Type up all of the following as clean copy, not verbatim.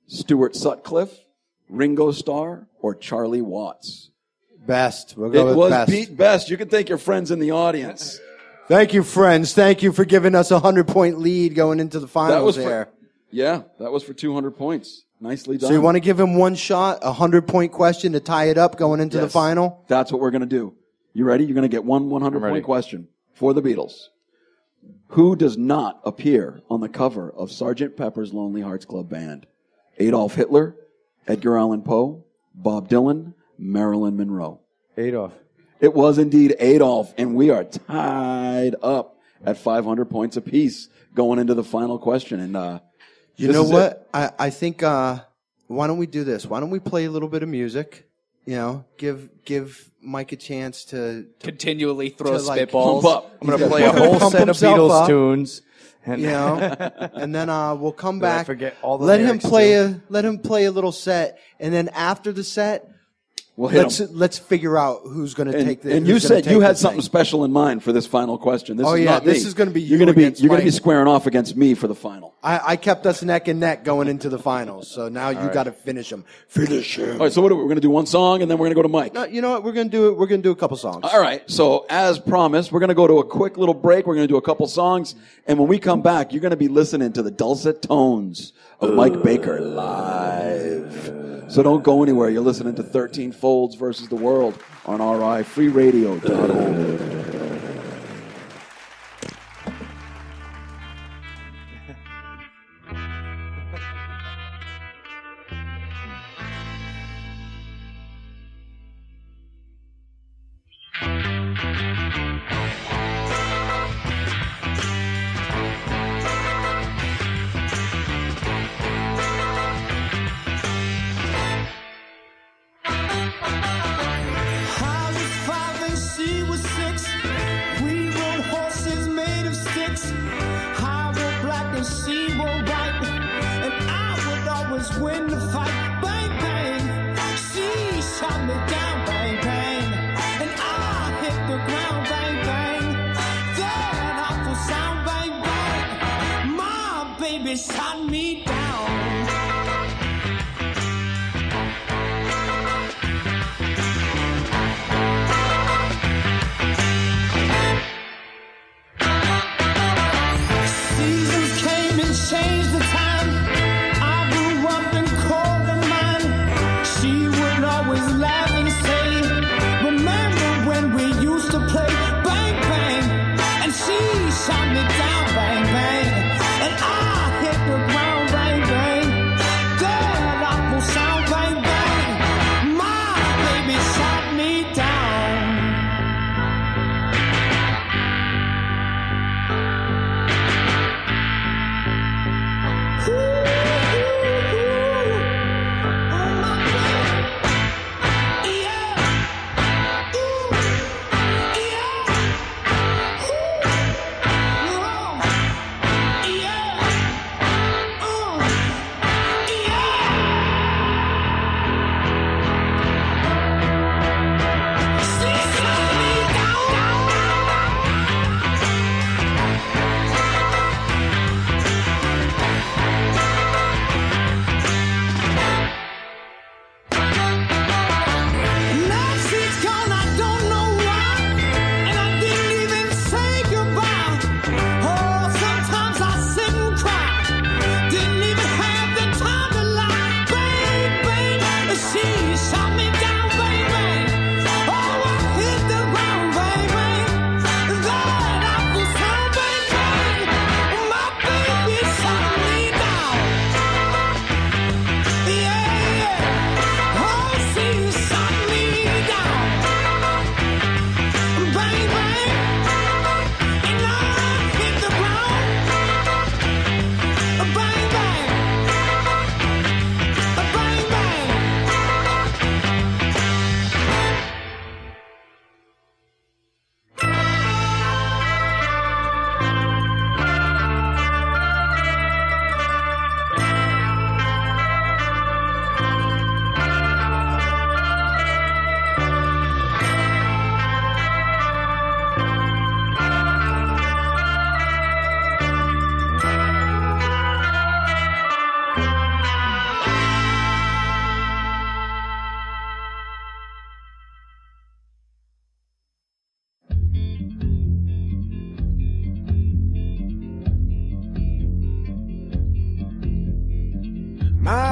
Stuart Sutcliffe, Ringo Starr, or Charlie Watts? Best. We'll It go with was Best. Pete Best. You can thank your friends in the audience. Thank you, friends. Thank you for giving us a 100-point lead going into the finals there. That was for 200 points. Nicely done. So you want to give him one shot, a 100-point question to tie it up going into the final? That's what we're going to do. You ready? You're going to get one 100-point question for the Beatles. Who does not appear on the cover of Sgt. Pepper's Lonely Hearts Club Band? Adolf Hitler, Edgar Allan Poe, Bob Dylan, Marilyn Monroe. Adolf. It was indeed Adolf, and we are tied up at 500 points apiece going into the final question. And you know what? I think why don't we do this? Why don't we play a little bit of music? You know, give Mike a chance to continually throw like, spitballs. Pump up. I'm going to play a whole set of Beatles tunes. And you know, and then we'll come back. Forget all the let him lyrics play too. let him play a little set, and then after the set, we'll hit him. let's figure out who's going to take the. And you said you had something special in mind for this final question. This is not this me. is going to be you're going to be Mike. squaring off against me for the final. I kept us neck and neck going into the finals, so now you got to finish them. Finish him. All right, so what are we? We're going to do one song, and then we're going to go to Mike. No, you know what? We're going to do it. We're going to do a couple songs. All right. So as promised, we're going to go to a quick little break. We're going to do a couple songs, and when we come back, you're going to be listening to the dulcet tones of Mike Baker live. So don't go anywhere. You're listening to 13 Folds versus the World on RIFreeradio.org. Win the fight, bang bang. She shot me down, bang bang, and I hit the ground, bang bang. That awful sound, bang bang. My baby shot me down. Seasons came and changed the time. Cold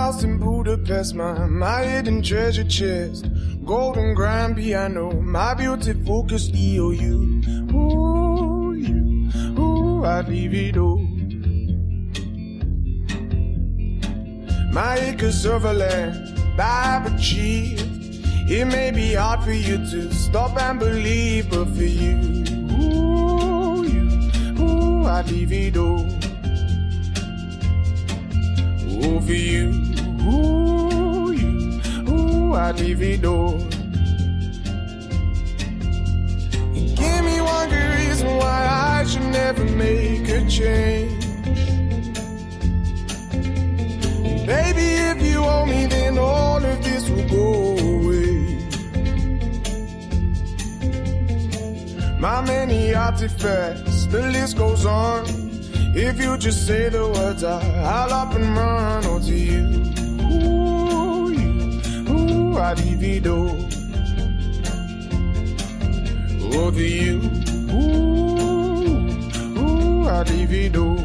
house in Budapest, my hidden treasure chest, golden grand piano, my beauty focused EOU. Ooh, you, ooh, I'd leave it all. My acres of land I've achieved. It may be hard for you to stop and believe, but for you, I'd leave it all. Oh, for you, I'd leave it all. Give me one good reason why I should never make a change. Baby, if you owe me, then all of this will go away. My many artifacts, the list goes on. If you just say the words, I'll up and run. Oh, to you, I'd leave it all. Oh, to you, I'd leave it all.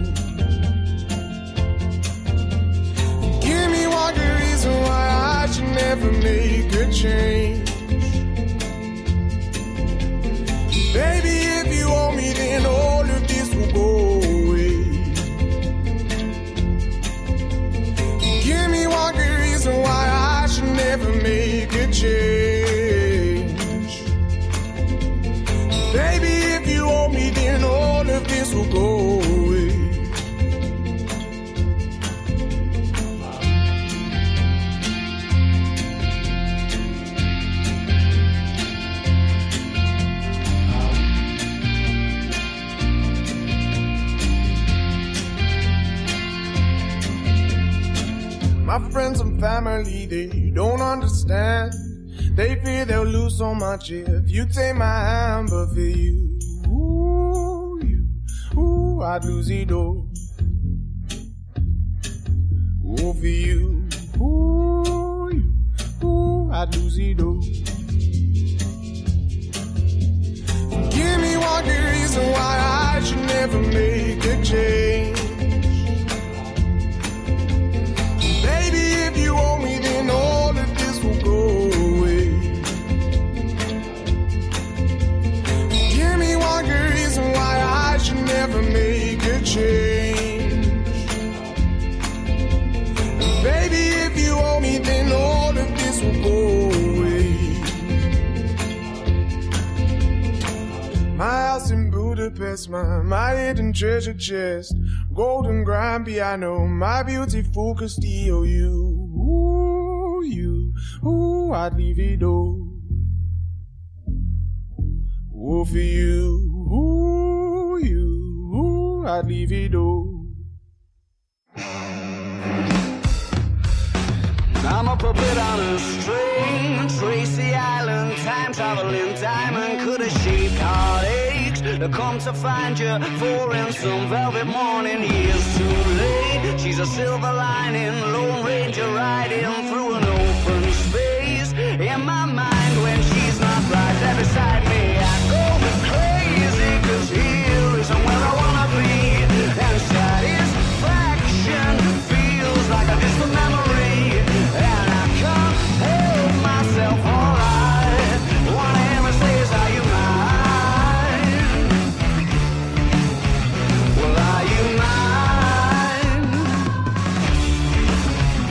Give me one good reason why I should never make a change. Baby, if you owe me, then all of this will go away. Give me one good reason why I should never make a change. Baby, if you owe me, then all of this will go away. My friends and family, they don't understand. They fear they'll lose so much if you take my hand. But for you, I'd lose it all. Oh, for you, I'd lose it all. Give me one good reason why I should never make a change. Baby, if you owe me, then all of this will go away. Give me one good reason why I should never make a change. Baby, if you owe me, then all of this will go away. My house in Budapest, my hidden treasure chest, golden grand piano, my beauty focused EOU. I'd leave it all. Oh, for you, I'd leave it all. I'm a puppet on a string, Tracy Island, time traveling diamond, could have shaped heartaches to come to find you for in some velvet morning. Years too late, she's a silver lining, Lone Ranger riding through an open space. In my mind when she's not right there beside me, I go crazy, cause here isn't where I wanna be. And satisfaction feels like a distant memory, and I can't help myself, alright. Wanna hear me say, is are you mine? Well, are you mine?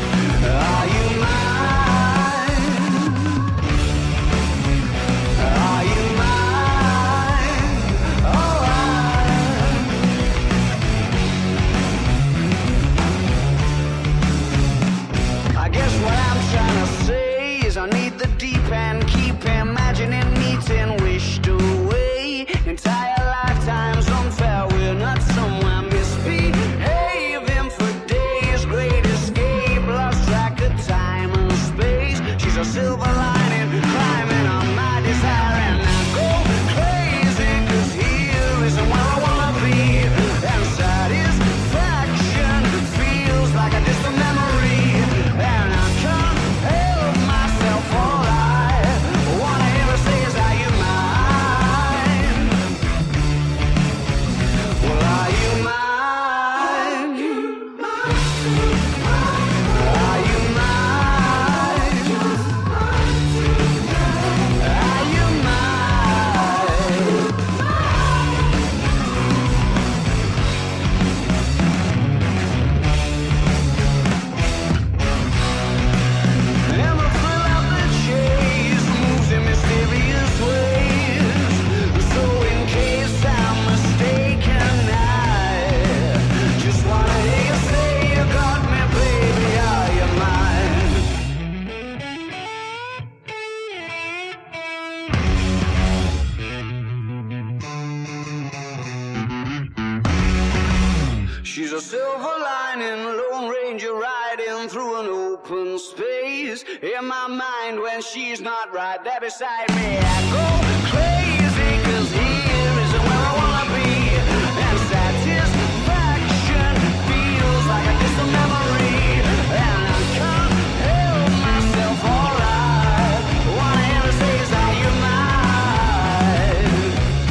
open space in my mind when she's not right there beside me. I go crazy 'cause here isn't where I wanna be, and satisfaction feels like a distant memory, and I can't help myself. Alright, wanna hear her say, is are you mine?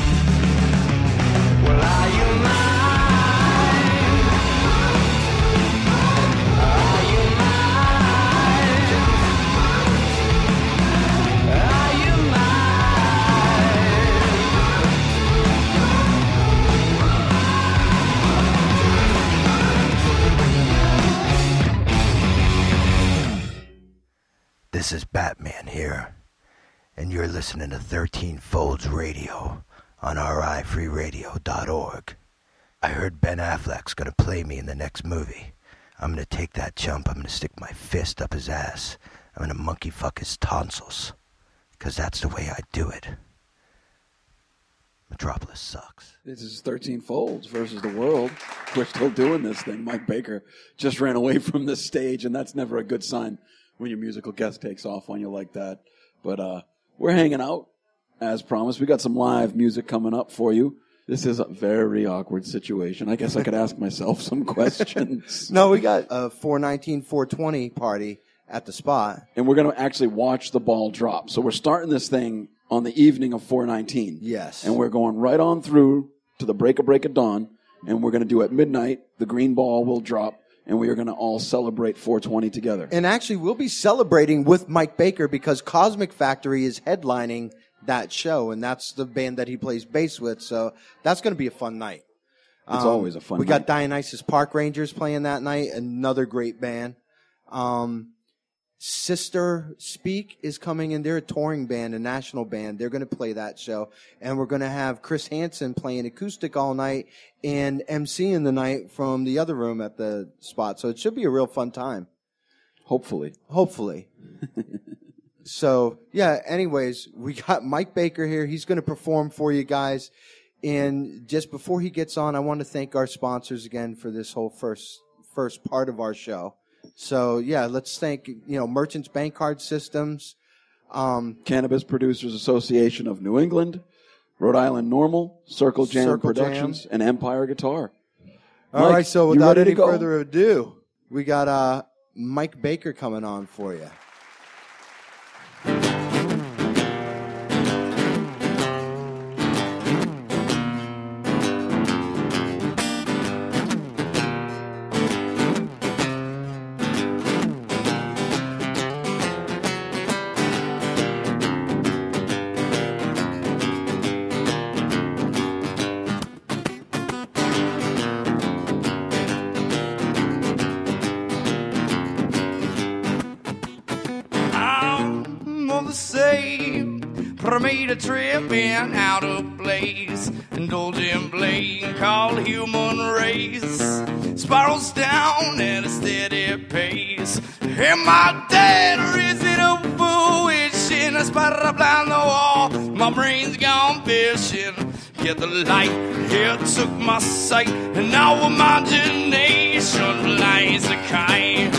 Well, are you mine? This is Batman here, and you're listening to 13 Folds Radio on RIFreeradio.org. I heard Ben Affleck's gonna play me in the next movie. I'm gonna take that chump, I'm gonna stick my fist up his ass, I'm gonna monkey fuck his tonsils, 'cause that's the way I do it. Metropolis sucks. This is 13 Folds versus the world. We're still doing this thing. Mike Baker just ran away from the stage, and that's never a good sign when your musical guest takes off on you like that. But we're hanging out, as promised. We got some live music coming up for you. This is a very awkward situation. I guess I could ask myself some questions. No, we got a 419, 420 party at the spot. And we're going to actually watch the ball drop. So we're starting this thing on the evening of 419. Yes. And we're going right on through to the break of dawn. And we're going to do at midnight, the green ball will drop. And we are going to all celebrate 420 together. And actually, we'll be celebrating with Mike Baker because Cosmic Factory is headlining that show, and that's the band that he plays bass with. So that's going to be a fun night. It's always a fun night. We got Dionysus Park Rangers playing that night, another great band. Sister Speak is coming in. They're a touring band, a national band. They're going to play that show. And we're going to have Chris Hansen playing acoustic all night and emceeing the night from the other room at the spot. So it should be a real fun time. Hopefully. So, yeah, anyways, we got Mike Baker here. He's going to perform for you guys. And just before he gets on, I want to thank our sponsors again for this whole first part of our show. So, yeah, let's thank, Merchants Bank Card Systems. Cannabis Producers Association of New England, Rhode Island Normal, Circle Jam Productions, and Empire Guitar. All right, so without any further ado, we got Mike Baker coming on for you. Made a trip in out of place, indulging blade called human race, spirals down at a steady pace. And my dad raising up for wishing, a spider blind the wall, my brain's gone fishing. Yet the light here took my sight, and now imagination lies the kite.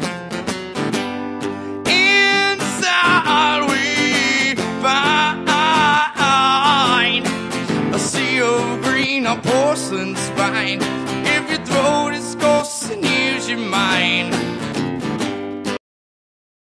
Inside we find a sea of green, a porcelain spine,